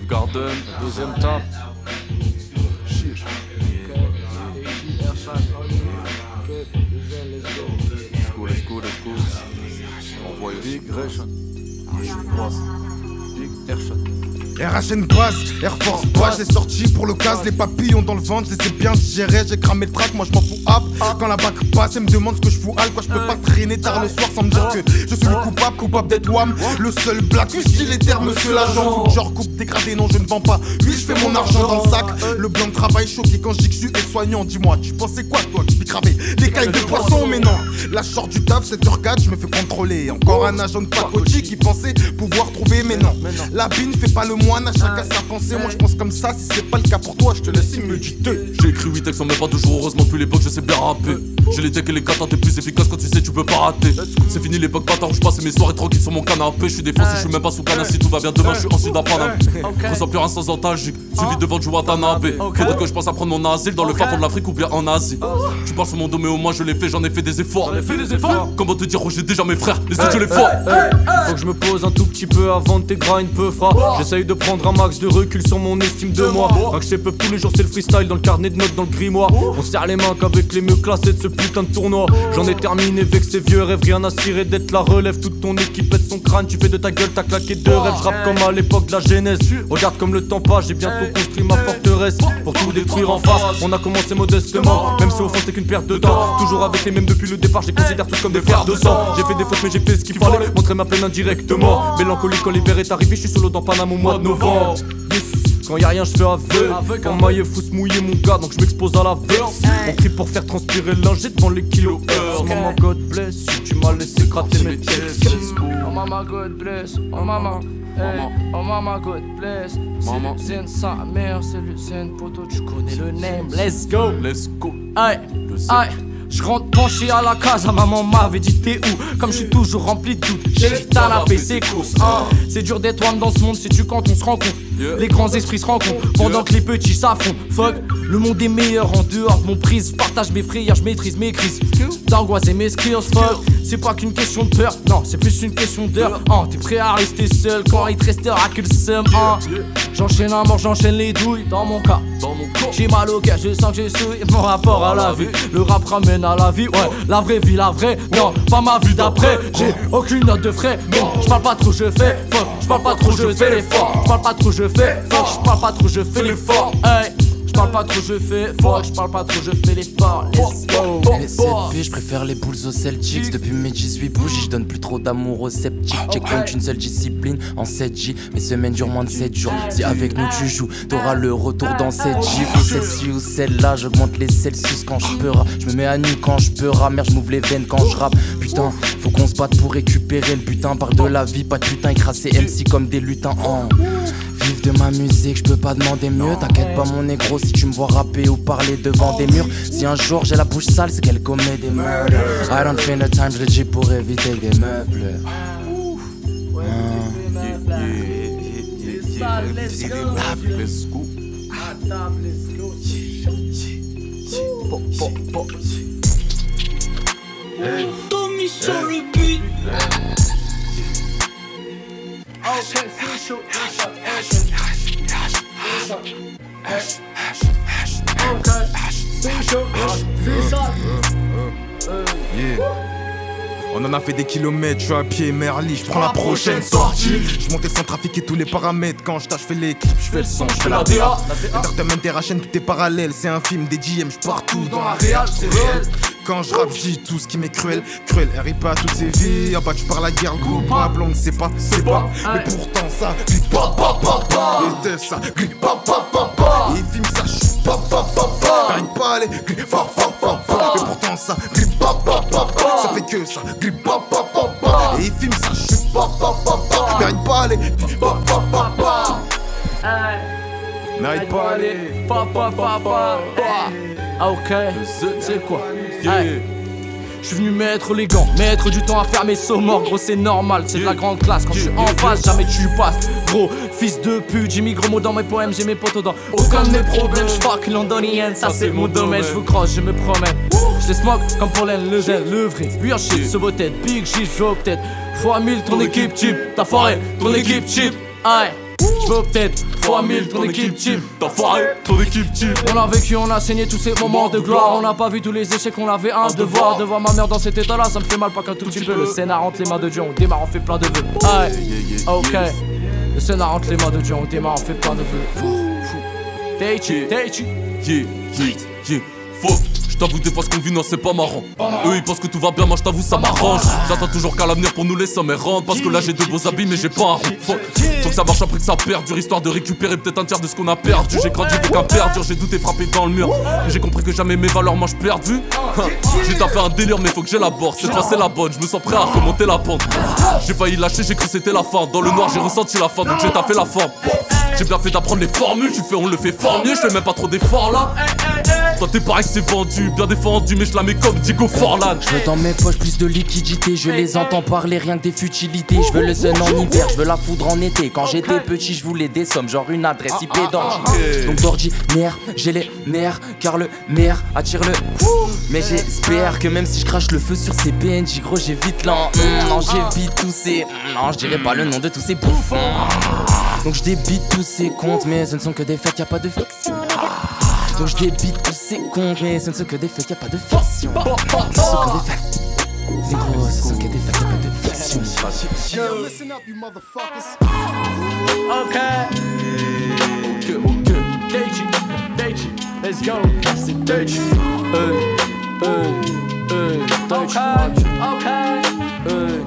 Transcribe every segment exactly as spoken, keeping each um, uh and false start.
Garden, deuxième temps. Let's go, let's go, let's go. Envoie aussi. Big Ration. Je pense. Big Airshot. R H N basse, Air Force basse, j'ai sorti pour le casse, les papillons dans le ventre, je les ai bien digérés, j'ai cramé le track, moi je m'en fous hop. Quand la bac passe, elle me demande ce que je fous al, quoi je peux pas traîner tard le soir sans me dire que je suis le coupable, coupable d'être wham. Le seul black, utilitaire, monsieur l'agent, faut que je recoupe dégradé, non je ne vends pas. Oui je fais mon argent dans le sac, le blanc de travail choqué quand je dis que je suis aide-soignant. Dis-moi, tu pensais quoi toi, qui cravé des cailles de poisson, mais non. La short du taf, sept heures quatre, je me fais contrôler. Encore un agent de pacotille qui pensait pouvoir trouver, mais non. La bine fait pas le moine, à chacun sa pensée. Moi je pense comme ça, si c'est pas le cas pour toi, je te laisse méditer. J'ai écrit huit textes en même pas deux jours, heureusement depuis l'époque je sais bien rapper. J'ai les decks et les katas, t'es plus efficace quand tu sais tu peux pas rater. C'est fini l'époque bâtard où je passe mes soirées tranquilles sur mon canapé. Je suis défoncé, je suis même pas sous canne. Si tout va bien demain, je suis en sud à Paname. Je ressens plus rien sans antalgique, suivi devant du Watanabe. Faudrait que je pense à prendre mon asile dans le fin fond de l'Afrique ou bien en Asie. Tu parles sur mon dos mais au moins je l'ai fait, j'en ai fait des efforts. J'en ai fait des efforts. Comment te dire, oh j'ai déjà mes frères, les autres je les fois. Faut que je me pose un tout petit peu avant de tes grind peu fras. J'essaye de prendre un max de recul sur mon estime de moi. Quand je peuple tous les jours c'est le freestyle dans le carnet de notes dans le grimoire. On serre les mains qu'avec les mieux classés de ce putain de tournoi. J'en ai terminé avec ces vieux rêves, rien à cirer d'être la relève. Toute ton équipe pète son crâne, tu fais de ta gueule, t'as claqué deux rêves. J'rappe comme à l'époque de la genèse. Regarde comme le temps passe, j'ai bientôt construit ma forteresse. Pour tout détruire en face, on a commencé modestement. Même si au fond c'était qu'une perte de temps. Toujours avec les mêmes depuis le départ, je les considère tous comme des frères de sang. J'ai fait des fautes mais j'ai fait ce qu'il fallait, montrer ma peine indirectement. Mélancolique quand l'hiver est arrivé, je suis solo dans Paname au mois de novembre. Quand y'a rien je fais aveugle. Quand maille faut se mouiller mon gars donc je m'expose à la verse. On crie pour faire transpirer le linge devant les kilos. Oh maman God bless you, tu m'as laissé gratter mes textes. Oh maman God bless, oh maman, hey. Oh maman God bless. C'est Lucène sa mère, c'est Lucène poto, tu connais le name. Let's go, let's go. Aïe, aïe. Je rentre penché à la casa, maman m'avait dit t'es où. Comme je suis toujours rempli de doutes, j'ai t'as la paix, c'est course hein. C'est dur d'être homme dans ce monde, sais-tu quand on se rencontre. Yeah. Les grands esprits se rencontrent pendant yeah. que les petits s'affrontent. Fuck, le monde est meilleur en dehors de mon prise. Je partage mes frayeurs, je maîtrise mes crises d'angoisse et mes skills. Fuck, c'est pas qu'une question de peur, non, c'est plus une question d'heure. Hein, t'es prêt à rester seul quand il te restera que le seum. Hein. J'enchaîne à mort, j'enchaîne les douilles. Dans mon cas, j'ai mal au cœur, je sens que je souille. Mon rapport à la vie, le rap ramène à la vie. Ouais, la vraie vie, la vraie, non, pas ma vie d'après. J'ai aucune note de frais, non, je parle pas trop, je fais. Fuck, je parle pas trop, je fais l'effort. Je parle pas trop, je fais. Fuck, je parle pas trop, je fais l'effort. Hey. Je parle pas trop, je fais fuck, je parle pas trop, je fais l'effort. Let's go. Les sept P, je préfère les Bulls aux Celtics. Depuis mes dix-huit bougies, je donne plus trop d'amour aux sceptiques. Checkpoint une seule discipline en sept J. Mes semaines durent moins de sept jours. Si avec nous tu joues, t'auras le retour dans cette gifle. Celle-ci ou celle-là, j'augmente les Celsius quand je peux. Je me mets à nu quand je peux. Merde, je m'ouvre les veines quand je rappe. Putain, faut qu'on se batte pour récupérer le butin. Parle de la vie, pas de putain, écraser M C comme des lutins. Oh. Vive de ma musique, je peux pas demander mieux. T'inquiète pas mon négro si tu me vois rapper ou parler devant des murs. Si un jour j'ai la bouche sale, c'est qu'elle commet des meurtres. I don't feel the time, je le dis pour éviter que des meufs pleurent. Let's go. Tommy sur le beat. Okay, free shoot, free shot, action, free shot, okay, free shoot, free shot. Yeah. On en a fait des kilomètres, je suis à pied, Merli, je prends la prochaine sortie. Je montais sans trafiquer tous les paramètres. Quand je tâche, je fais les clips, je fais le son, je fais la D A. Entertainment et Rachen, tout est parallèle. C'est un film des D M, je partout dans la réal, c'est réel. Quand je rappe, je dis tout ce qui m'est cruel. Cruel, elle rit pas toutes ses vies. En bas, tu parles la guerre, le groupe pas blanc, c'est pas, c'est pas. Mais pourtant, ça grille pas, pas, pas, pas. Les tests, ça grille pas, pas, pas, pas. Et les films, ça chute pas, pas, pas, pas. T'arrives pas à les grille, fa, fa, fa, fa. Mais pourtant, ça grille pas, pas, pas, pas. Ça fait que ça grille pas, pas, pas, pas. Et les films, ça chute pas, pas, pas, pas. T'arrives pas à les grille pas, pas, pas, pas. N'arrête pas à les pa, pa, pa, pa. Ah, ok, c'est quoi? Yeah. Je suis venu mettre les gants, mettre du temps à faire mes sauts morts. Gros c'est normal, c'est de la grande classe. Quand je suis en face, jamais tu passes. Gros, fils de pute, j'ai mis gros mots dans mes poèmes, j'ai mes potos dans aucun de mes problèmes. J'fuck londonienne, ça c'est mon domaine. J'vous crosse, je me promène. J'les smoke comme pollen, le zèle, le vrai. Pure shit, sur vos têtes, big shit, j'veux peut-être fois mille ton équipe type. T'as foiré, ton équipe type. Aïe, j'veux peut-être fois mille, ton équipe type. T'as foiré, ton équipe type. On a vécu, on a saigné tous ces moments de gloire. On n'a pas vu tous les échecs, on avait un devoir. De voir ma mère dans cet état là, ça me fait mal pas qu'un tout petit peu. Le scénar entre les mains de Dieu, on démarre, on fait plein de vœux. Aïe, ok. Le scénar entre les mains de Dieu, on démarre, on fait plein de vœux. Teichi, Teichi. Yeah, yeah, yeah. Faux. J't'avoue des fois ce qu'on vit non c'est pas marrant. Eux ils pensent que tout va bien, moi j't'avoue ça m'arrange. J'attends toujours qu'à l'avenir pour nous les sommes errantes. Parce que là j'ai de beaux habits mais j'ai pas un rond. Faut, faut que ça marche après que ça perdure, histoire de récupérer peut-être un tiers de ce qu'on a perdu. J'ai grandi avec un perdure, j'ai douté frappé dans le mur. J'ai compris que jamais mes valeurs moi j'perdu. J'ai fait un délire mais faut que j'élabore. Cette fois c'est la bonne, je me sens prêt à remonter la pente. J'ai failli lâcher, j'ai cru que c'était la fin. Dans le noir j'ai ressenti la fin donc j'ai taffé la forme. J'ai bien fait d'apprendre les formules, tu fais on le fait fort mieux, je fais même pas trop d'efforts là. Toi t'es pareil c'est vendu, bien défendu mais je la mets comme Diego Forlan. Je veux dans mes poches plus de liquidité, je les entends parler rien que des futilités. Je veux le sun en hiver, je veux la foudre en été. Quand j'étais petit je voulais des sommes, genre une adresse I P d'ordi. Donc d'ordinaire, j'ai les nerfs, car le nerf attire le mais j'espère que même si je crache le feu sur ces P N J, gros j'évite l'en mmh, non j'évite tous ces non je dirais pas le nom de tous ces bouffons. Donc je débite tous ces comptes, mais ce ne sont que des faits, y'a pas de fiction. Donc je débite tous ces comptes, mais ce ne sont que des faits, y'a pas de fiction. Ce sont que des faits. Les gros, ce sont que des faits, y'a pas de fiction. Ok. Ok, ok. Teichi, Teichi, let's go. C'est Teichi. Euh, euh, euh, Teichi. Ok, ok. Euh.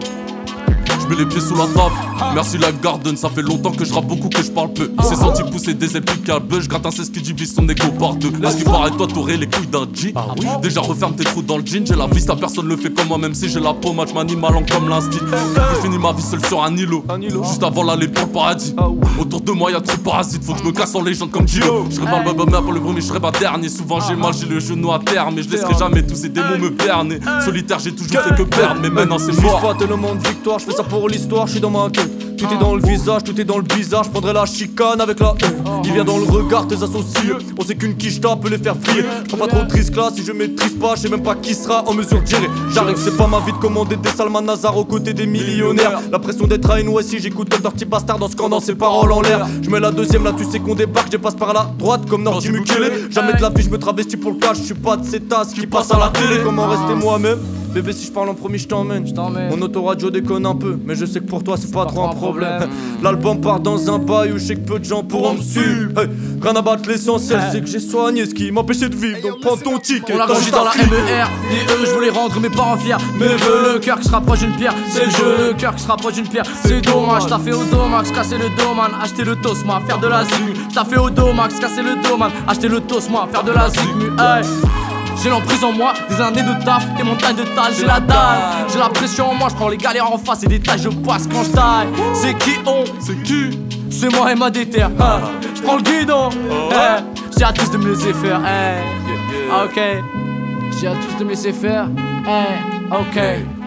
Mets les pieds sous la table, merci Live Garden, ça fait longtemps que je rappe beaucoup que je parle peu. C'est senti pousser des ailes plus qu'un bœuf, je gratte un cesse qui divise son égo par deux. À ce qui paraît toi t'aurais les couilles d'un G. Déjà referme tes trous dans le jean, j'ai la vie, ça personne le fait comme moi même si j'ai la peau, je m'anime ma langue comme l'instit. J'ai fini ma vie seul sur un îlot, juste avant l'aller pour le paradis. Autour de moi y'a trop de parasites, faut que je me casse en légende comme Gilo. Je serai pas le baba pour le bruit mais je serai pas dernier. Souvent j'ai mal, j'ai le genou à terre, mais je laisserai jamais tous ces démons me berner. Solitaire j'ai toujours fait que perdre, mais maintenant c'est mort. Pas le monde victoire, je fais ça pour l'histoire, je suis dans ma queue. Tout est dans le visage, tout est dans le bizarre. Je prendrai la chicane avec la haine. Il vient dans le regard, tes associés. On sait qu'une quiche peut les faire frire. Je prends pas trop de risques là, si je maîtrise pas, je sais même pas qui sera en mesure de gérer. J'arrive, c'est pas ma vie de commander des Salman Nazar aux côtés des millionnaires. La pression d'être à une ouais, si j'écoute le Dirty Bastard dans ce scandant, ses paroles en l'air. Je mets la deuxième là, tu sais qu'on débarque, je passe par la droite comme Nordi Mukele. Jamais de la vie, je me travestis pour le cash, je suis pas de ces tasses qui passent à la télé. Comment rester moi-même? Bébé si je parle en premier je t'emmène. Mon autoradio déconne un peu, mais je sais que pour toi c'est pas trop un problème. L'album part dans un bail où je sais que peu de gens pourront me suivre. Hey, rien à battre, l'essentiel c'est que j'ai soigné ce qui m'empêchait de vivre. Donc prends ton ticket. On l'a grandi dans la M E R, et eux je voulais rendre mes parents fiers. Mais veux le cœur qui se rapproche d'une pierre. C'est le jeu, le cœur qui se rapproche d'une pierre. C'est dommage, t'as fait au domax, casser le dos man. Acheter le tos moi, faire de la zigmu. T'as fait au domax, casser le dos man. Acheter le tos moi, faire de la zigmu. Hey. J'ai l'emprise en moi, des années de taf, des montagnes de taille, j'ai la dalle. J'ai la pression en moi, je prends les galères en face et des tailles, je passe quand je taille. C'est qui on? C'est qui? C'est moi et ma déter. Hein. Je prends le guidon. Hein. J'ai à tous de me laisser faire. Hein. Ok. J'ai à tous de me laisser faire. Hein. Ok.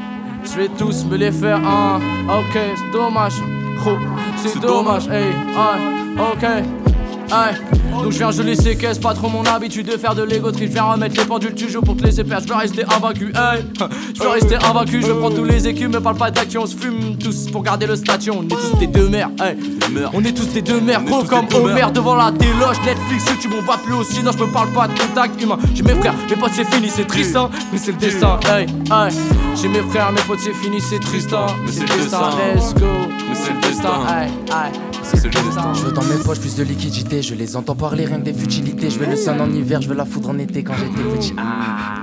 Je vais tous me les faire. Hein. Ok. C'est dommage. Oh. C'est dommage. Hey. Hein. Ok. Aïe. Donc je viens geler ces caisses, pas trop mon habitude de faire de l'ego trip. Je viens remettre les pendules, tu joues pour te laisser perdre. Je veux rester invaincu, hey. Je veux rester invaincu, je prends tous les écus, me parle pas d'action. On se fume tous pour garder le statut. On est tous des deux mères, hey. On est tous des deux mères, gros comme Homer devant la téloche. Netflix, YouTube, on va plus aussi. Non, je me parle pas de contact humain. J'ai mes frères, mes potes, c'est fini, c'est triste, hein. Mais c'est le destin, hey, hey. J'ai mes frères, mes potes, c'est fini, c'est triste, hein. Mais c'est le destin, let's go. Mais c'est le destin, hey, hey. C'est le destin. Je veux dans mes poches plus de liquidité, je les entends parler rien que des futilités. Je veux le sun en hiver, je veux la foudre en été quand j'étais petit. Ah,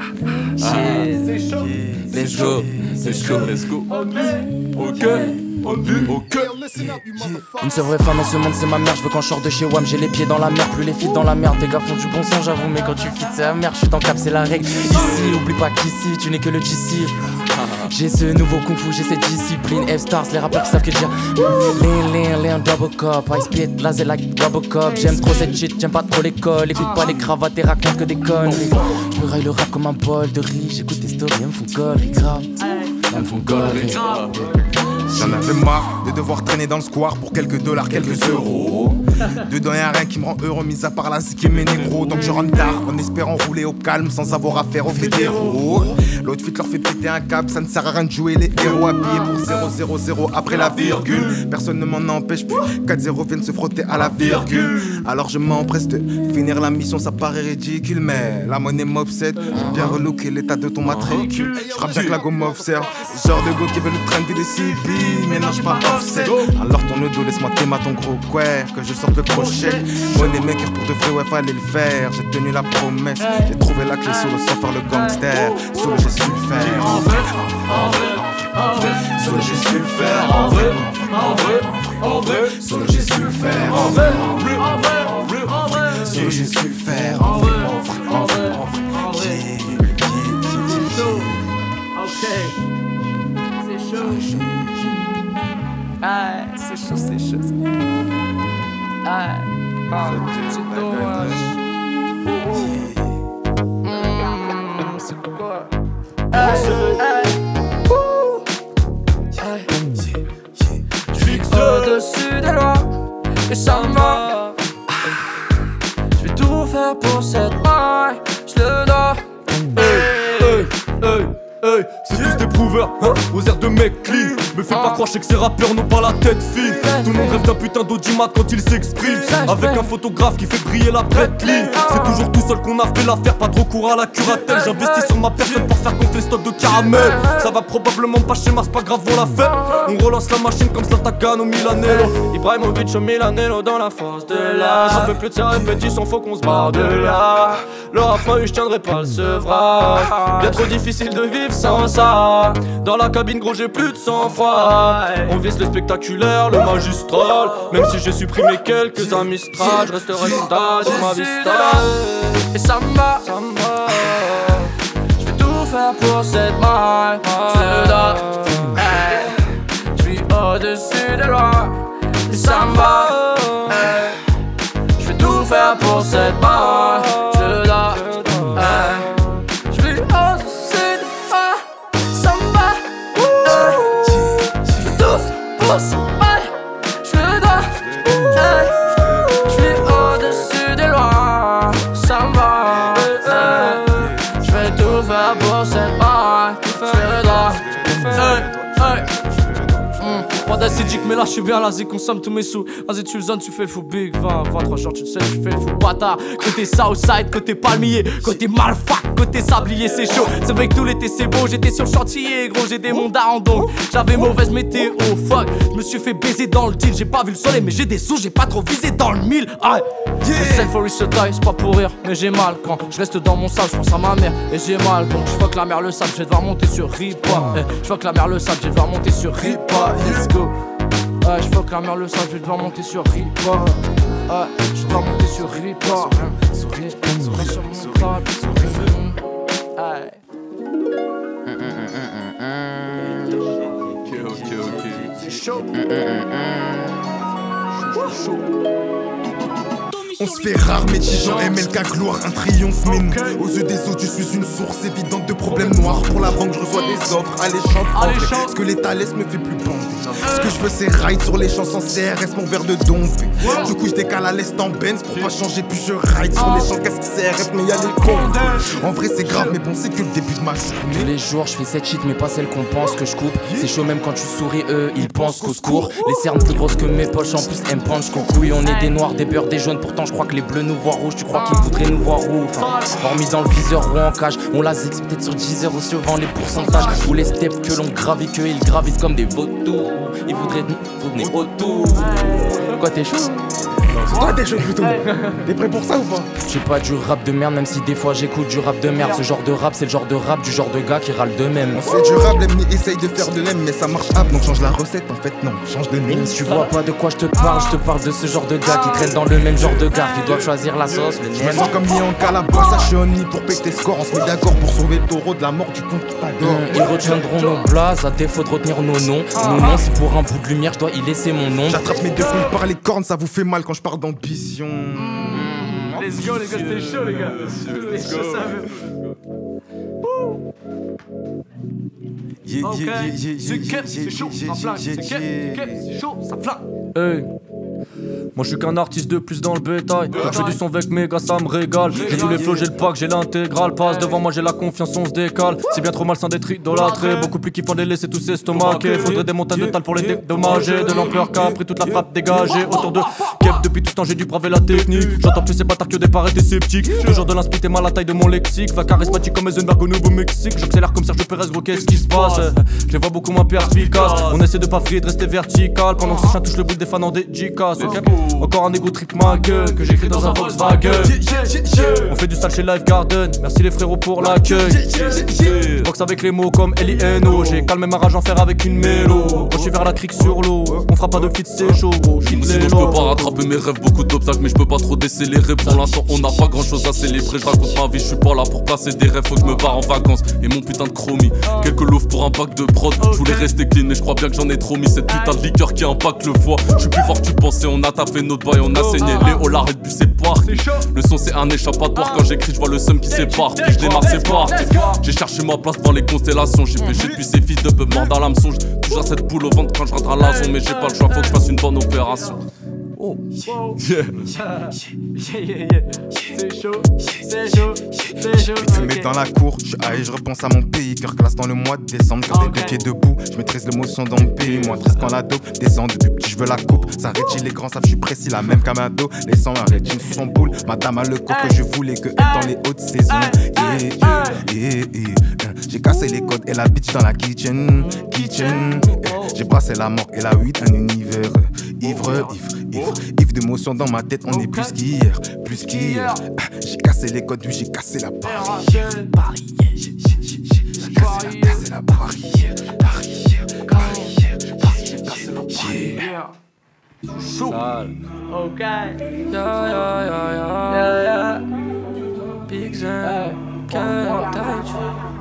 c'est chaud. Let's go, let's go, let's go. Ok, ok, ok. Une seule vraie femme dans ce monde c'est ma mère. Je veux quand je sors de chez WAM j'ai les pieds dans la mer. Plus les filles dans la merde, tes gars font du bon sang j'avoue. Mais quand tu fites c'est la merde, je suis dans cap c'est la règle. Ici, oublie pas qu'ici tu n'es que le G C. J'ai ce nouveau kung fu, j'ai cette discipline. F-Stars, les rappeurs qui savent que dire Lean, lean, lean, double cop. I spit, laser like Robocop. J'aime trop cette shit, j'aime pas trop l'école. Écoute pas les cravates et raconte que des conneries. Je me raille le rap comme un bol de riz. J'écoute tes stories, elles me font gollerie grave. Elles me font gollerie. J'en avais marre de devoir traîner dans le square pour quelques dollars, quelques euros. Dedans y'a rien qui me rend heureux, mis à part la zik et mes négros. Donc je rentre tard en espérant rouler au calme sans avoir affaire aux fédéraux. L'autre fuite leur fait péter un câble, ça ne sert à rien de jouer les héros habillés pour zéro zéro zéro après la virgule. Personne ne m'en empêche plus, quatre zéro viennent se frotter à la virgule. Alors je m'empresse de finir la mission, ça paraît ridicule, mais la monnaie m'obsède. Bien relooké l'état de ton matricule. Je rappe bien que la go m'observe. Genre de go qui veut le train de vie des civils, mais non je pas offset. Alors ton dos, laisse-moi t'aimer ton gros queer, que je sorte le crochet. Money maker pour de vrai, ouais fallait le faire. J'ai tenu la promesse, j'ai trouvé la clé solo sans faire le gangster. Solo j'ai su le faire. En vrai, en vrai, en vrai. Solo j'ai su le faire. En vrai, en vrai, en vrai. Solo j'ai su le faire. En vrai, en vrai, en vrai, en vrai. Solo j'ai su le faire. En vrai, en vrai, en vrai, en vrai. Ok, c'est chaud. Ah, c'est chaud, c'est chaud. Ah, ah, c'est dommage. Mmh, c'est quoi? Ah, je suis au-dessus des lois et ça me va. Je vais tout faire pour cette maille, je le dois. Hey, hey, hey, c'est tous des prouveurs, hein, aux airs de mecs clean. Me fais pas croire, je sais que ces rappeurs n'ont pas la tête fine. Tout le monde rêve d'un putain d'audimat quand il s'exprime. Avec un photographe qui fait briller la ligne. C'est toujours tout seul qu'on a fait l'affaire, pas de recours à la curatelle. J'investis sur ma personne pour faire compter les stocks de caramel. Ça va probablement pas chez moi, c'est pas grave, on l'a fait. On relance la machine comme Zlatan au Milanello. Ibrahimovic au Milanello dans la force de l'âge. J'en peux plus de ces répétitions, faut qu'on se barre de là. Le rap, je tiendrai pas le sevrage. Bien trop difficile de vivre sans ça. Dans la cabine, gros, j'ai plus de sang-froid. On vise le spectaculaire, le magistral. Même si j'ai supprimé quelques amistrades, je resterai stade, ma vista. Et ça me va, ça me va. Je vais tout faire pour cette maille, je le dois. Je suis au-dessus des lois. Et ça me va. Je vais tout faire pour cette maille, je le dois. Je vais au-dessus des lois. Ça me va. Je vais tout faire pour cette maille, je le dois. Je suis au-dessus des lois. Ça me va. Je vais tout faire pour cette maille, je le dois. Hey, hey. Pas d'acidique mais là je suis bien là, consomme tous mes sous. Vas-y tu le zones, tu fais le fou big. vingt, vingt-trois jours tu le sais, tu fais le fou bâtard. Côté Southside, côté palmier, côté malfac, côté sablier c'est chaud. C'est vrai que tout l'été c'est beau, j'étais sur le chantier gros, j'ai des mondes à donc j'avais mauvaise météo, fuck. Je me suis fait baiser dans le deal, j'ai pas vu le soleil mais j'ai des sous, j'ai pas trop visé dans le mille. Aïe, yeah. Le self for se taille, c'est pas pour rire, mais j'ai mal quand je reste dans mon sable, je pense à ma mère et j'ai mal. Donc je vois que la mère le sable, je vais devoir monter sur Ripa. eh, Je vois que la mère le sable, je vais devoir monter sur Ripa. Let's go. Ouais, je vois que la mère le sable, je vais devoir monter sur Ripa. Ouais, je vais devoir monter sur Ripa. Sur Ripa, sur Ripa, sur mon sur Ripa. Ouais. Ok, ok, ok. C'est chaud. Chaud. On se fait rare, métigeant, M L K, gloire, un triomphe, mais nous, aux yeux des autres, je suis une source évidente de problèmes noirs. Pour la banque, je reçois des offres alléchantes. En vrai, ce que l'État laisse me fait plus bander. Ce que je veux, c'est ride sur les champs sans C R S, mon verre de dompé. Du coup, je décale à l'est en Benz pour pas changer, puis je ride sur les champs, qu'est-ce que C R S, mais y'a les comptes. En vrai, c'est grave, mais bon, c'est que le début de ma journée. Tous les jours, je fais cette shit, mais pas celle qu'on pense que je coupe. C'est chaud, même quand tu souris, eux, ils pensent qu'au secours. Les cernes plus grosses que mes poches, en plus, elles me punch qu'au couille. On est des noirs, des beurs, des jaunes, pourtant, je crois que les bleus nous voient rouges. Tu crois qu'ils voudraient nous voir rouges? Enfin, hormis dans le viseur ou en cage, on la zix peut-être sur dix heures, recevant les pourcentages. Ou les steps que l'on gravit, que ils gravitent comme des vautours. Ils voudraient nous venir autour. Quoi, t'es chaud? Toi, t'es chaud plutôt. T'es prêt pour ça ou pas? Je fais pas du rap de merde, même si des fois j'écoute du rap de merde. Ce genre de rap, c'est le genre de rap du genre de gars qui râle d'eux-mêmes. On fait du rap, l'ennemi essaye de faire de l'aime, mais ça marche hop, donc change la recette. En fait, non, change de nom. Tu vois pas de quoi je te parle, je te parle de ce genre de gars qui traînent dans le même genre de gars, qui doivent choisir la sauce, le Je me sens comme mis en calabasse, je suis on y pour péter score. On se met d'accord pour sauver le taureau de la mort du compte pas d'or. Ils retiendront nos blazes, à défaut de retenir nos noms. Nos noms, c'est pour un bout de lumière, je dois y laisser mon nom. J'attrape mes deux couilles par les cornes, ça vous fait mal quand je parle d'ambition. Let's go les gars, c'était chaud les gars. C'était chaud ça veut. Yeah, Ok, yeah, yeah, yeah, c'est yeah, cap, c'est yeah, chaud, yeah, ça flingue. yeah, C'est cap, yeah. c'est cap, c'est chaud, ça flingue. Hey. Moi je suis qu'un artiste de plus dans le bétail. Quand je fais du son avec mes gars ça me régale. J'ai tous les flows, j'ai le pack, j'ai l'intégrale. Passe devant moi, j'ai la confiance, on se décale. C'est bien trop malsain d'être idolâtré. Beaucoup plus kiffant de les laisser tous estomaqués. Faudrait des montagnes de tal pour les dédommager. De l'ampleur qu'a pris toute la frappe dégagée. Autour de Kep depuis tout ce temps j'ai dû braver la technique. J'entends plus ces bâtards que des paretés sceptiques. Toujours de l'inspect, t'es mal à la taille de mon lexique. Va charismatique comme Eisenberg au Nouveau-Mexique. J'accélère comme Sergio Perez, gros qu'est-ce qui se passe? Je les vois beaucoup moins perspicaces. On essaie de pas frier, de rester vertical. Pendant que ces chiens touchent le bout des fans en dédicace. Encore un égo trip ma gueule que j'écris dans un Volkswagen. On fait du sale chez Live Garden. Merci les frérots pour l'accueil. Boxe avec les mots comme L I N O. J'ai calmé ma rage en fer avec une mélo. Quand je suis vers la crique sur l'eau, on fera pas de fit, c'est chaud gros. Sinon je peux pas rattraper mes rêves, beaucoup d'obstacles mais je peux pas trop décélérer. Pour l'instant on n'a pas grand chose à célébrer. Je raconte ma vie, je suis pas là pour placer des rêves. Faut que je me barre en vacances et mon putain de chromie. Quelques loaves pour un pack de prod. Je voulais rester clean mais je crois bien que j'en ai trop mis. Cette putain de liqueur qui impacte le foie. Je suis plus fort que tu pensais, on a taffé notre bail, on a saigné. Les hollards et bu c'est pas. Le son c'est un échappatoire. Quand j'écris je vois le seum qui sépare. Puis je démarre c'est pas. J'ai cherché ma place dans les constellations. J'ai péché depuis ces fils de peuple mort dans l'hameçon. J'ai toujours cette boule au ventre quand je rentre à la zone. Mais j'ai pas le choix, faut que je fasse une bonne opération. Oh yeah. Yeah, yeah, yeah. C'est chaud, c'est chaud, c'est chaud. Puis fumé dans la cour, je suis high, je repense à mon pays. Cœur glace dans le mois de décembre, cœur des deux pieds debout. Je maîtrise l'émotion dans mon pays. Moi, triste quand la dope descend. Depuis petit, je veux la coupe. Ça rétile les grands savent, je suis précis, la même qu'un ado. Laissant un rétine sous son boule. Madame a le corps que je voulais que elle dans les hautes saisons. Yeah, yeah, yeah, yeah. J'ai cassé les codes et la bitch dans la kitchen. Kitchen. J'ai brassé la mort et la weed, un univers ivre, ivre, ivre. Ivre d'émotion dans ma tête, on est plus qu'hier, plus qu'hier. J'ai cassé les codes, oui, j'ai cassé la barrière. Barrière, j'ai cassé la barrière. Barrière, barrière, barrière, cassé la barrière. Chaud. Ok. Yeah, yeah, yeah, yeah. Yeah, yeah. Big Zen. Can't touch.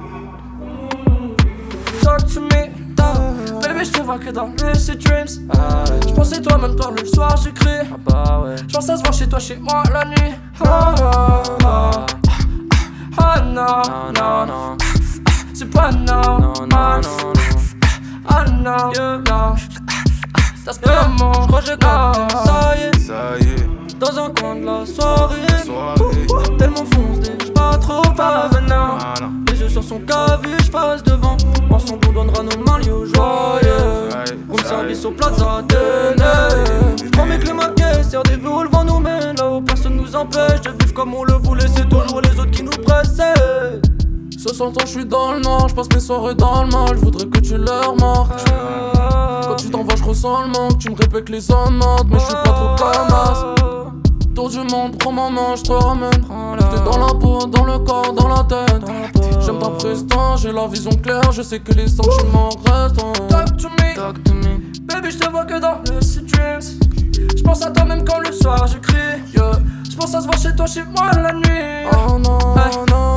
Talk to me. Baby, je te vois que dans lucid dreams. J'pensais toi, même toi le soir j'écris. J'pense à se voir chez toi, chez moi la nuit. Ah, ah, ah. Ah non, non, non. C'est pas normal. Ah non, non. Ça se peut à moi, j'crois que j'ai compris. Ça y est, ça y est. Dans un coin de la soirée, soirée. Tellement foncé, j'pas trop parvenant. Les yeux sur son cavu, j'passe devant. En son dos donnera nos Mario joyeux. Room service au Plaza Athénée. Promets que les maquets, rendez-vous où le vent nous mène. Là où personne nous empêche de vivre comme on le voulait. C'est toujours les autres qui nous pressaient. Ce soir je suis dans le nord, je passe mes soirées dans le mal. Je voudrais que tu leur marques. Quand tu t'envoies je ressens le manque. Tu me répètes que les hommes mentent, mais je suis pas trop camasse. Tour du monde, prends ma main, je te ramène. T'es dans la peau, dans le corps, dans la tête. J'aime ta prestance, j'ai la vision claire. Je sais que les sentiments restent. Talk to me, talk to me. Baby, je te vois que dans le Lucid Dreams. J'pense à toi même quand le soir je crie. Yeah. J'pense à se voir chez toi, chez moi la nuit. Oh non, hey. non.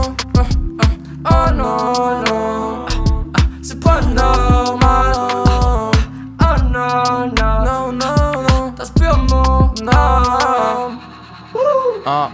Oh non, non. C'est pas normal. Oh non, non. Non, non, non. T'as pur mon âme. Ah.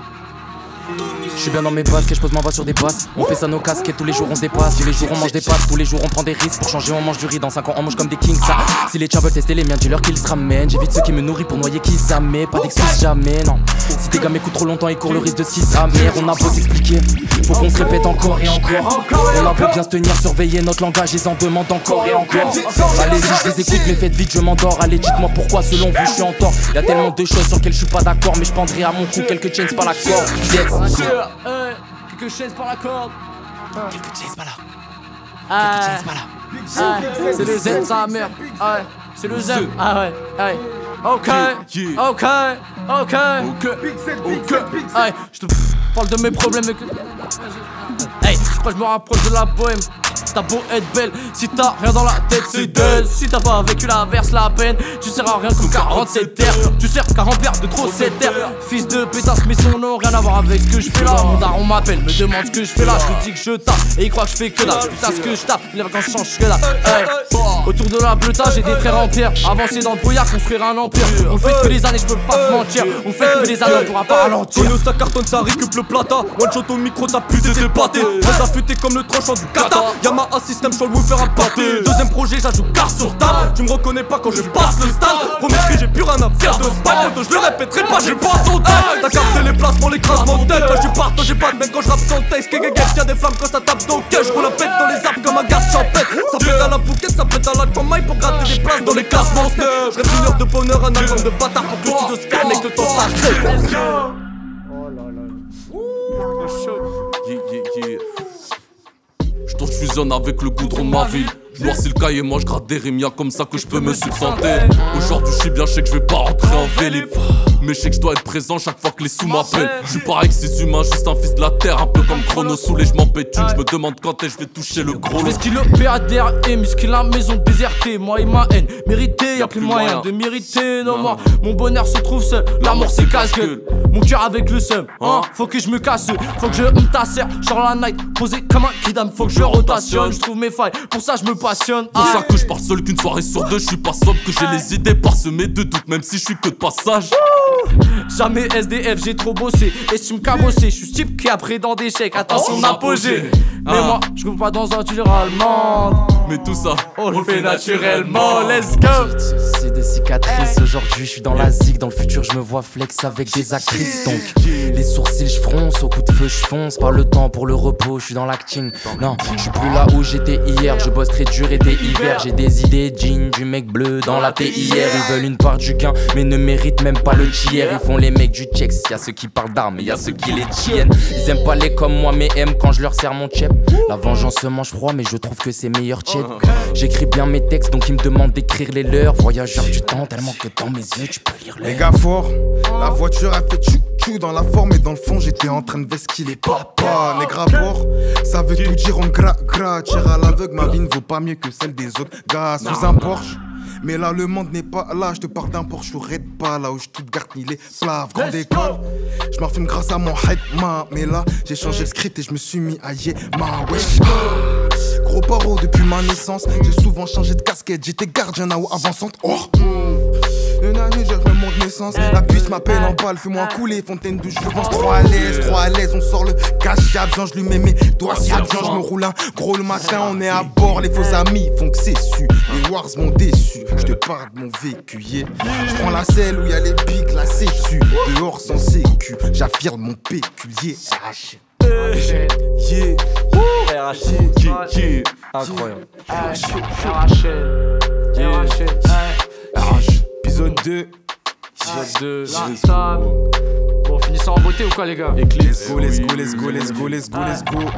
Je suis bien dans mes baskets, je pose ma voix sur des basses. On fait ça nos casquettes, tous les jours on se dépasse. Tous les jours on mange des pâtes, tous les jours on prend des risques. Pour changer on mange du riz, dans cinq ans on mange comme des kings ça. Si les tiens veulent tester les miens, dis-leur qu'ils se ramènent. J'évite ceux qui me nourrissent pour noyer qui s'amènent. Pas d'excuses jamais, non. Si tes gars m'écoutent trop longtemps, ils courent le risque de s'y s'amère. On a beau s'expliquer, faut qu'on se répète encore et encore. On a beau bien se tenir, surveiller notre langage, ils en demandent encore et encore. Allez-y, je les écoute, mais faites vite, je m'endors. Allez, dites-moi pourquoi selon vous je suis en tort. Y'a tellement de choses sur lesquelles je suis pas d'accord, mais je prendrai à mon cou quelques chains par la corde. Yes. Hey, quelques chaises par la corde. Quelques chains par là. Ah, Quelques chains par là. ah, c'est le zen, sa mère. Ah ouais, c'est le zen. Ah ouais, ouais. Ok, Yeah. ok, ok, Ok, ok. Hey, je te parle de mes problèmes et que... Hey, je crois que je me rapproche de la bohème. T'as beau être belle, si t'as rien dans la tête c'est dead. Si t'as pas vécu la verse, la peine, tu sers à rien que quarante-sept terres. Tu sers qu'à remplir de trop cette terre. Fils de pétasse mais son nom rien à voir avec ce que je fais là. Mon daron m'appelle, me demande ce que je fais là. Je lui dis que je tape et il croit que je fais que là. Putain ce que je tape, les vacances changent que là. Hey. Autour de la bleuta j'ai des frères en pierre. Avancer dans le brouillard, construire un empire. On fait que les années, je peux pas te mentir. On fait que les années, on pourra pas ralentir. Kono ça cartonne, ça récup le plata. One shot au micro, t'as plus de débatté. Les affûtés comme le tranchant du kata. Yamaha système sur le woofer à pâté. Deuxième projet, j'ajoute car sur table. Tu me reconnais pas quand je passe le stade. Premier cri, j'ai plus rien à faire de spike. Je le répéterai pas, j'ai pas ton tête. T'as capté les placements, l'écrasement de tête. Quand je parte, j'ai pas de mec quand je rappe sans texte. Qu'est-ce y'a des flammes quand ça tape dans le cœur. Je roule la pète dans les arbres comme un gaz champêtre. Ça pète à la bouquette, ça pète à la chamaille pour gratter des places dans les classements. Je rêve une heure de bonheur, un album de bâtard pour que tout se ferme et que le temps s'arrête. Oh là là. Ouh, chaud. Yeah, yeah, yeah. J't'en fusionne avec le goudron de ma ville. J'noircis le cahier, moi j'gratte des rimes, y'a comme ça que je peux me substanter. Aujourd'hui j'suis bien, j'sais que j'vais pas rentrer en vélib. Mais j'sais que j'dois être présent chaque fois que les sous m'appellent. J'suis pareil que ces humains, juste un fils de la terre. Un peu comme Chrono saoulé, j'm'en pète une. J'me demande quand est-ce que j'vais toucher le gros lot. J'fais ce qu'il le P A D R et muscle la maison désertée. Moi et ma haine, mérité, y'a plus moyen de mériter. Non, moi, mon bonheur se trouve seul. L'amour c'est casse-gueule. Mon cœur avec le seum, hein. Faut que je me casse, faut que je me tasse. Genre la night, posé comme un kidam, faut que je rotationne. J'trouve mes failles, pour ça je me passionne. Pour ça que je parle seul qu'une soirée sur deux, je suis pas sobre, que j'ai les idées parsemées de doutes, même si je suis que de passage. Jamais S D F, j'ai trop bossé, estime cabossé, je suis ce type qui a pris dans des chèques, attends son apogée. Mais moi, je coupe pas dans un tueur allemand. Mais tout ça, on le fait naturellement, let's go. C'est des cicatrices, aujourd'hui je suis dans la zig. Dans le futur je me vois flex avec des actrices. Donc les sourcils je fronce, au coup de feu je fonce. Pas le temps pour le repos, je suis dans l'acting. Non, je suis plus là où j'étais hier. Je bosse très dur été hiver. J'ai des idées, jean, du mec bleu dans la T I R. Ils veulent une part du gain mais ne méritent même pas le tiers. Ils font les mecs du checks, y'a ceux qui parlent d'armes et y'a ceux qui les tiennent. Ils aiment pas les comme moi mais aiment quand je leur sers mon chep. La vengeance se mange froid mais je trouve que c'est meilleur tiède. J'écris bien mes textes donc ils me demandent d'écrire les leurs. Voyageur du temps tellement que dans mes yeux tu peux lire Les l'air. gars forts, la voiture a fait tchou tchou dans la forme et dans le fond j'étais en train de vesquiller papa. Nègre à bord, ça veut tout dire en gras gras. Tire à l'aveugle, ma vie ne vaut pas mieux que celle des autres gars sous un Porsche. Mais là le monde n'est pas là, je te parle d'un Porsche ou Red pas là où je tout garde ni les plaves. Grande école, je m'en fume grâce à mon hype ma. Mais là j'ai changé le script et je me suis mis à yé ma wesh. Gros paro depuis ma naissance, j'ai souvent changé de casquette, j'étais gardien à eau avançante. Oh une année j'ai le monde naissance, la puce m'appelle en balle, fais-moi couler, fontaine douche, je pense trop à l'aise, trop à l'aise, on sort le cash, j'ai besoin, je lui mets mes doigts si besoin, je me roule un gros le matin, on est à bord, les faux amis font que c'est su, les wars m'ont déçu, je te parle de mon vécu, yeah. Je prends la selle où y'a les pics, la sécu, dehors sans sécu, j'affirme mon péculier. Yeah, yeah, yeah, Incroyable. épisode deux. Épisode deux. Bon, on finit ça en beauté ou quoi, les gars? Let's go, let's go, let's go, let's go, let's go, let's go.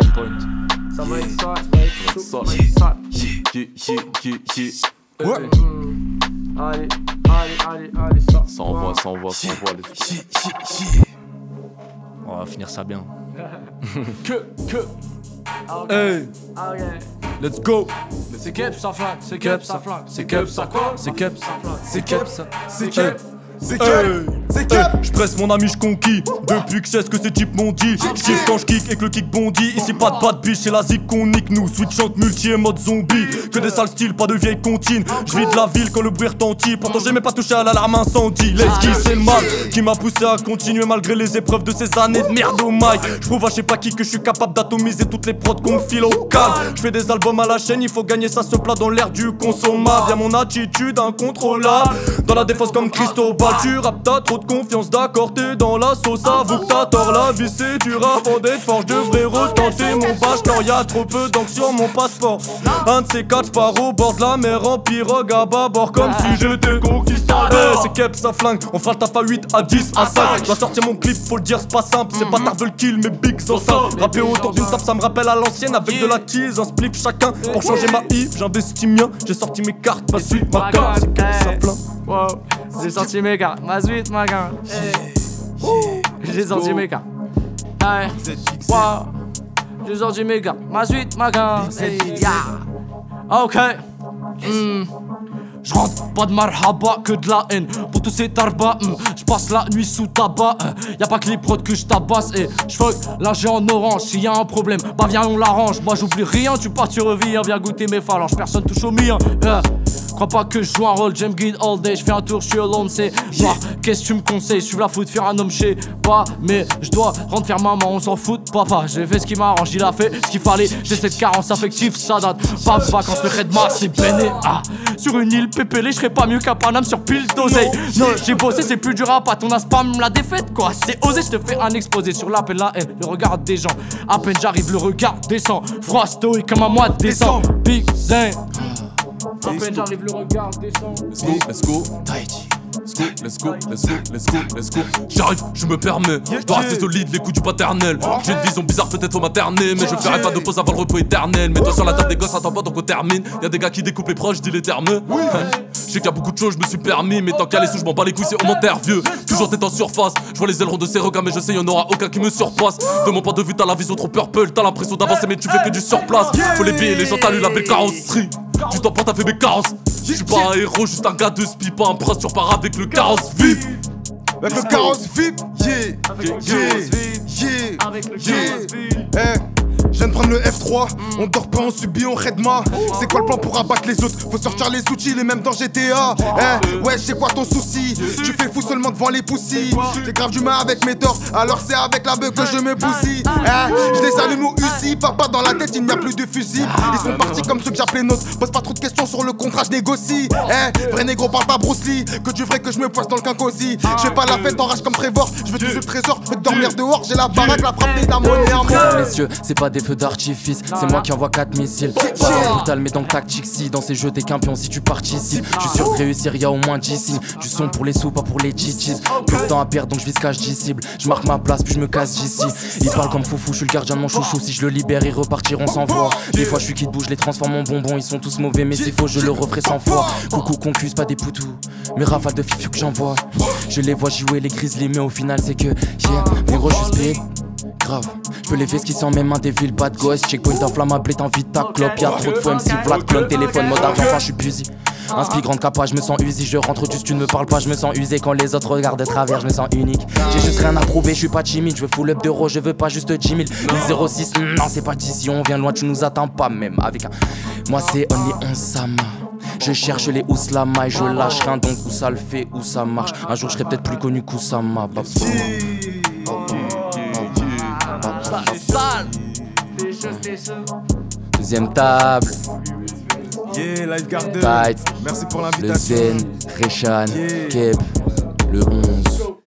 Ça va être ça, ça va être chaud, ça va être ça. Yeah, yeah, yeah, yeah. Ouais. Allez, allez, allez, allez, ça. Ça envoie, ça envoie, ça envoie. Les... Yeah, yeah, yeah. On va finir ça bien. Que, que. Hey, Ok. let's go. C'est Kep, ça flingue, c'est Kep, ça flingue. C'est Kep, ça quoi? C'est Kep, ça flingue. C'est Kep, ça. c'est Kep, c'est Kep, Hey. c'est Kep. Je presse mon ami, je conquis. Depuis que je sais ce que ces types m'ont dit. J'kiffe quand je kick et que le kick bondit. Ici pas de bad bitch, c'est la zik qu'on nique nous. Switchant multi et mode zombie. Que des sales styles, pas de vieilles comptines. Je vis de la ville quand le bruit retentit. Pourtant j'ai même pas touché à l'alarme incendie. L'esquive c'est le mal qui m'a poussé à continuer malgré les épreuves de ces années de merde au mic. Je prouve à je sais pas qui que je suis capable d'atomiser toutes les prods qu'on me file au calme. Je fais des albums à la chaîne, il faut gagner ça se plat dans l'air du consommable. Y'a mon attitude incontrôlable. Dans la défense comme Cristobal, tu rappes, t'as trop de confiance, d'accord, t'es dans la sauce, avoue que t'as tort, la vie c'est du rap, en d'être fort, je devrais retenter mon bachelor, y'a trop peu d'encre sur mon passeport. Un de ces quatre pars au bord de la mer en pirogue à bâbord comme si j'étais conquistador. Hey, c'est Kep, ça flingue, on fera le taf à huit, à dix, à cinq. Je dois sortir mon clip, faut le dire, c'est pas simple, ces bâtards veulent kill, mais big sans simple. Rapper autour d'une table, ça me rappelle à l'ancienne, avec de la tease, un spliff chacun. Pour changer ma I, j'investis mien, j'ai sorti mes cartes, ma suite, ma carte, c'est Kep, ça flingue. Wow, j'ai sorti mes gars, ma suite, ma gars. J'ai sorti mes gars. Hey, wow, j'ai sorti mes gars, ma suite, ma gars. Hey, yeah. Ok. Mm. Je rentre pas de marhaba que de la haine pour tous ces tarbas. mm. Je passe la nuit sous tabac. euh. Y'a pas que les prods que je tabasse. Et je fuck là j'ai en orange. S'il y a un problème, bah viens on l'arrange. Moi j'oublie rien, tu pars tu reviens. Viens goûter mes phalanges, personne touche au mien. Yeah. Crois pas que je joue un rôle, j'aime guide all day. Je fais un tour, je suis alone, c'est noir. Qu'est-ce que tu me conseilles? Suivre la foot, faire un homme, chez pas. Mais je dois rendre faire maman, on s'en fout de papa. J'ai fait ce qui m'arrange, il a fait ce qu'il fallait. J'ai cette carence affective, ça date pas de vacances. Le Redma, c'est béné. Ah, sur une île pépélée, je serais pas mieux qu'un Paname sur pile d'oseille. Non, j'ai bossé, c'est plus dur à pas. Ton spam la défaite, quoi. C'est osé, je te fais un exposé sur l'appel, la haine, le regard des gens. À peine j'arrive, le regard descend. Froid stoïque comme un mois de décembre. Big Zin. À peine j'arrive, le regard descend. Let's go, let's go. Let's go, let's go, let's go, let's go. J'arrive, je me permets. Je dois rester solide, les coups du paternel. J'ai une vision bizarre, peut-être au maternel. Mais je ferai pas de pause avant le repos éternel. Mets-toi sur la table des gosses, attends pas donc on termine. Y'a des gars qui découpent les proches, dis les termes. Je sais qu'il y a beaucoup de choses, je me suis permis. Mais tant qu'il y a les sous, je m'en bats les couilles, c'est on m'interview. Toujours tête en surface. Je vois les ailerons de ces regards, mais je sais y'en aura aucun qui me surpasse. De mon point de vue, t'as la vision trop purple. T'as l'impression d'avancer, mais tu fais que du surplace. Faut les payer, les gens t'allument la belle carrosserie. Tu t'en prends, t'as fait mes carrosses. Je suis pas un héros, juste un gars de spi, pas un prince, tu repars avec le carrosse V I P. Avec le carrosse V I P, yeah, yeah, yeah, Avec le yeah, carrosse V I P. yeah. Je viens de prendre le F trois, on dort pas, on subit, on redma. C'est quoi le plan pour abattre les autres? Faut sortir les outils, les mêmes dans G T A. Eh, ouais, c'est quoi ton souci? Tu fais fou seulement devant les poussis. J'ai grave du mal avec mes torts, alors c'est avec la beuh que je me bousille. Eh, je les allume au U C I, papa dans la tête, il n'y a plus de fusil. Ils sont partis comme ceux que j'appelais nôtres. Pose pas trop de questions sur le contrat, je négocie. Eh, vrai négro, parle pas Bruce Lee. Que tu ferais que je me poisse dans le quincosi. Je fais pas la fête en rage comme Trevor. Je veux toucher le trésor, je veux dormir dehors. J'ai la baraque, la frappe des d'ammonium. Les yeux, c'est pas des feux d'artifice, c'est moi qui envoie quatre missiles. Pas dans brutal mais dans le tactique, si dans ces jeux t'es qu'un pion si tu participes. Je suis sûr de réussir, y'a au moins dix signes. Du son pour les sous, pas pour les chichis. Plus de temps à perdre donc je vise cache dix cibles. Je marque ma place puis je me casse d'ici. Ils parlent comme foufou, je suis le gardien de mon chouchou. Si je le libère ils repartiront sans voix. Des fois je suis qui bouge, je les transforme en bonbons. Ils sont tous mauvais mais c'est faux, je le referai cent fois. Coucou concuse, pas des poutous, mais rafales de fifu que j'envoie. Je les vois jouer les grizzlies mais au final c'est que yeah, négro je suis speed. Grave, je peux les faire ce qui sont mes mains des villes, pas de gosse. Checkpoint inflammable est en vite ta clope. Y'a trop de fois M C Vlad, clone, téléphone, mode avion, enfin je suis busy. Un spi grande capa, je me sens usé, je rentre juste, tu ne me parles pas, je me sens usé. Quand les autres regardent de travers, je me sens unique. J'ai juste rien à prouver, je suis pas timide, je veux full up d'euros, je veux pas juste dix mille. zéro six, non c'est pas d'ici, on vient loin, tu nous atteins pas même avec un. Moi c'est only on sama. Je cherche les Ouslama et je lâche rien donc où ça le fait, où ça marche. Un jour je serai peut-être plus connu qu'Oussama. Deuxième table. Yeah, Lifeguard. Tight. Merci pour Le l'invitation. Zen, Reshan, Yeah. Keb, le onze.